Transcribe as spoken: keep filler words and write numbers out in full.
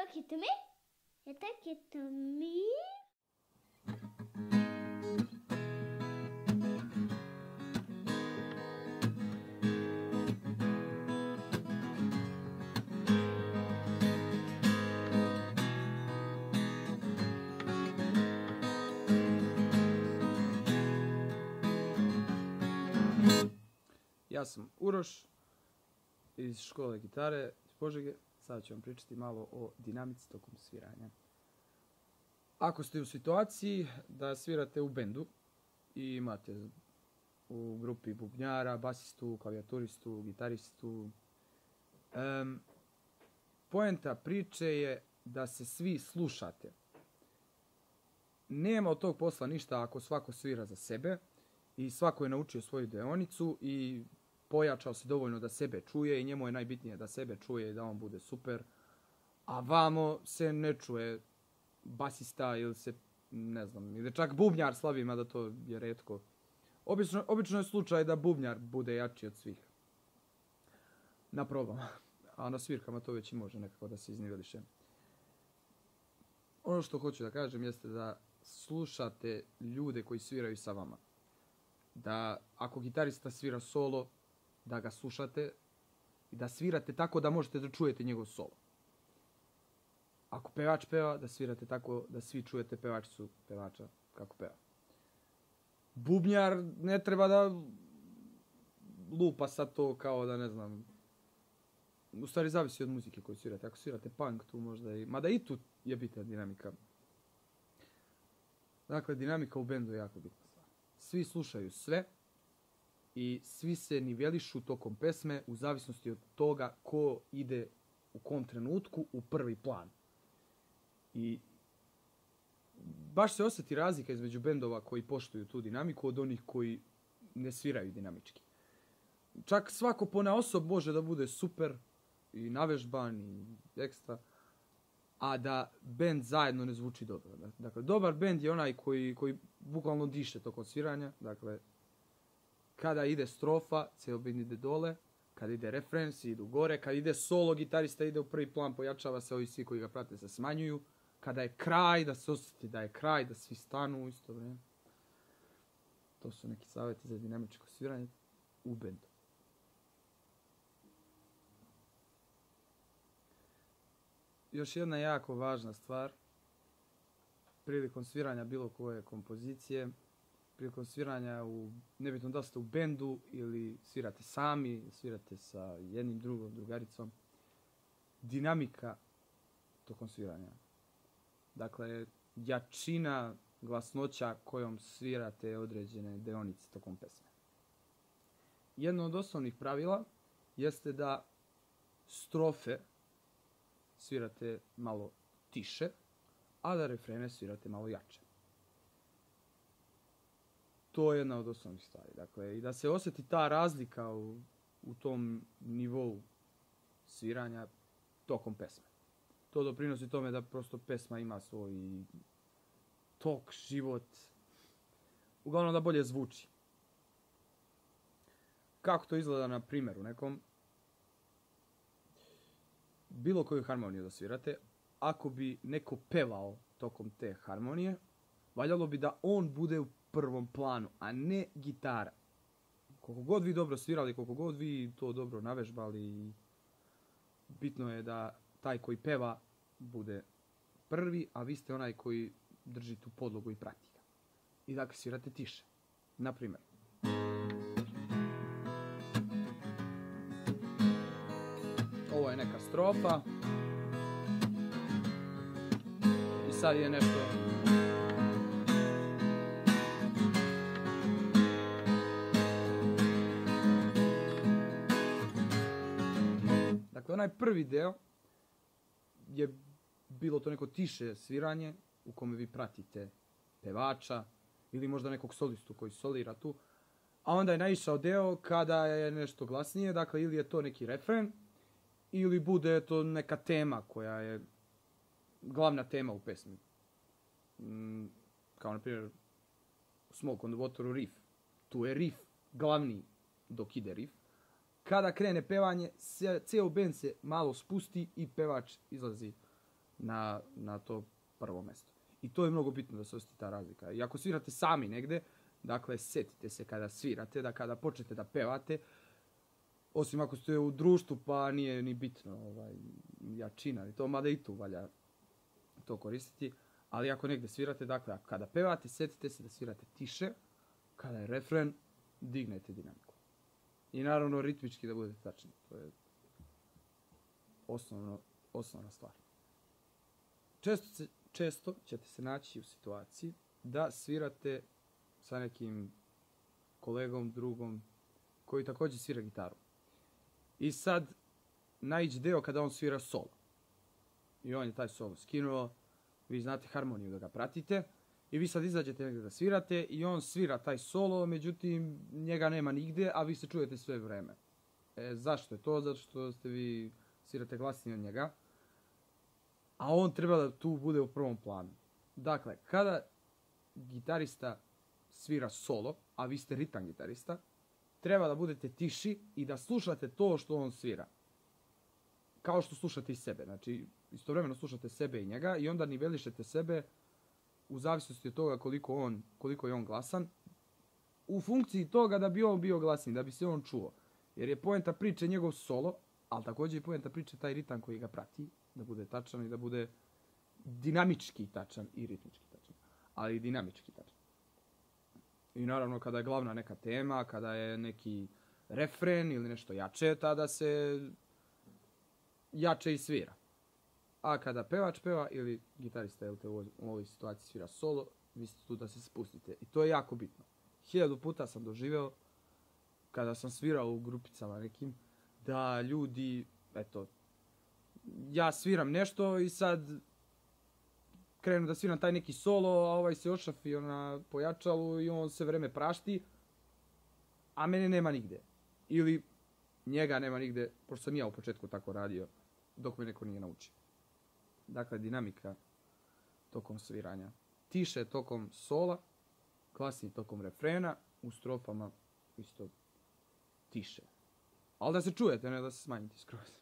took it to me. You took it to me. Ja sam Uroš iz škole gitare iz Požege. Sada ću vam pričati malo o dinamici tokom sviranja. Ako ste u situaciji da svirate u bendu i imate u grupi bubnjara, basistu, klavijaturistu, gitaristu, um, poenta priče je da se svi slušate. Nema od tog posla ništa ako svako svira za sebe i svako je naučio svoju deonicu i pojačao se dovoljno da sebe čuje i njemu je najbitnije da sebe čuje i da on bude super, a vamo se ne čuje basista ili se, ne znam, ili čak bubnjar slavi, mada to je retko. Obično, obično je slučaj da bubnjar bude jači od svih. Na probama. A na svirkama to već i može nekako da se izniveliše. Ono što hoću da kažem jeste da slušate ljude koji sviraju sa vama. Da ako gitarista svira solo, da ga slušate i da svirate tako da možete da čujete njegov solo. Ako pevač peva, da svirate tako da svi čujete pevačicu pevača kako peva. Bubnjar ne treba da lupa sad to kao da ne znam. U stvari zavisi od muzike koju svirate. Ako svirate punk, tu možda i... Mada i tu je bitna dinamika. Dakle, dinamika u bendu je jako bitna stvar. Svi slušaju sve i svi se nivelišu tokom pesme u zavisnosti od toga ko ide u kom trenutku u prvi plan. I baš se osjeti razlika između bendova koji poštuju tu dinamiku od onih koji ne sviraju dinamički. Čak svako ponaosob može da bude super i navežban i ekstra, a da bend zajedno ne zvuči dobro. Dakle, dobar bend je onaj koji, koji bukvalno diše tokom sviranja. Dakle, kada ide strofa, cijel bend ide dole. Kada ide refren, svi idu gore. Kada ide solo, gitarista ide u prvi plan, pojačava se, ovi svi koji ga prate se smanjuju. Kada je kraj, da se osjeti da je kraj, da svi stanu u isto vrijeme. To su neki savjeti za dinamičko sviranje u bendu. Još jedna jako važna stvar prilikom sviranja bilo koje kompozicije, prilikom sviranja u, nebitno da ste u bendu ili svirate sami, svirate sa jednim drugom, drugaricom, dinamika tokom sviranja. Dakle, jačina, glasnoća kojom svirate određene deonice tokom pesme. Jedno od osnovnih pravila jeste da strofe svirate malo tiše, a da refrene svirate malo jače. To je jedna od osnovnih stvari. Dakle, i da se osjeti ta razlika u, u tom nivou sviranja tokom pesme. To doprinosi tome da prosto pesma ima svoj tok, život. Uglavnom da bolje zvuči. Kako to izgleda na primjeru nekom? Bilo koju harmoniju da svirate, ako bi neko pevao tokom te harmonije, valjalo bi da on bude u prvom planu, a ne gitara. Koliko god vi dobro svirali, koliko god vi to dobro navežbali, bitno je da taj koji peva bude prvi, a vi ste onaj koji drži tu podlogu i prati ga. I dakle svirate tiše. Naprimjer. Ovo je neka strofa. I sad je nešto... Dakle, onaj prvi deo je bilo to neko tiše sviranje u kome vi pratite pevača ili možda nekog solistu koji solira tu. A onda je naišao deo kada je nešto glasnije, dakle ili je to neki refren ili bude to neka tema koja je glavna tema u pesmi. Mm, kao na primjer Smoke on the Water riff. Tu je riff glavni dok ide riff. Kada krene pevanje, cijel bend se malo spusti i pevač izlazi na, na to prvo mjesto. I to je mnogo bitno da se osjeti ta razlika. I ako svirate sami negde, dakle, sjetite se kada svirate, da kada počnete da pevate, osim ako ste u društvu, pa nije ni bitno ovaj, jačina i to, mada i tu valja to koristiti. Ali ako negdje svirate, dakle, kada pevate, sjetite se da svirate tiše, kada je refren, dignete dinamiku. I naravno ritmički da budete tačni. To je osnovno, osnovna stvar. Često, se, često ćete se naći u situaciji da svirate sa nekim kolegom, drugom, koji također svira gitaru. I sad naiđe deo kada on svira solo. I on je taj solo skinuo, vi znate harmoniju da ga pratite, i vi sad izađete negdje da svirate i on svira taj solo, međutim njega nema nigdje, a vi se čujete sve vreme. E, zašto je to? Zato što ste vi svirate glasnije od njega, a on treba da tu bude u prvom planu. Dakle, kada gitarista svira solo, a vi ste ritam gitarista, treba da budete tiši i da slušate to što on svira. Kao što slušate i sebe. Znači, istovremeno slušate sebe i njega i onda nivelišete sebe u zavisnosti od toga koliko, on, koliko je on glasan, u funkciji toga da bi on bio glasniji, da bi se on čuo. Jer je poenta priče njegov solo, ali također je poenta priče taj ritam koji ga prati, da bude tačan i da bude dinamički tačan i ritmički tačan, ali i dinamički tačan. I naravno kada je glavna neka tema, kada je neki refren ili nešto jače, tada se jače i svira. A kada pevač peva ili gitarista ili te u ovoj situaciji svira solo, vi ste tu da se spustite. I to je jako bitno. Hiljadu puta sam doživeo kada sam svirao u grupicama nekim, da ljudi, eto, ja sviram nešto i sad krenu da sviram taj neki solo, a ovaj se ošafio na pojačalu i on se vreme prašti, a mene nema nigde. Ili njega nema nigde, pošto sam ja u početku tako radio, dok me neko nije naučio. Dakle, dinamika tokom sviranja. Tiše tokom sola, glasnije tokom refrena, u strofama isto tiše. Ali da se čujete, ne da se smanjite skroz.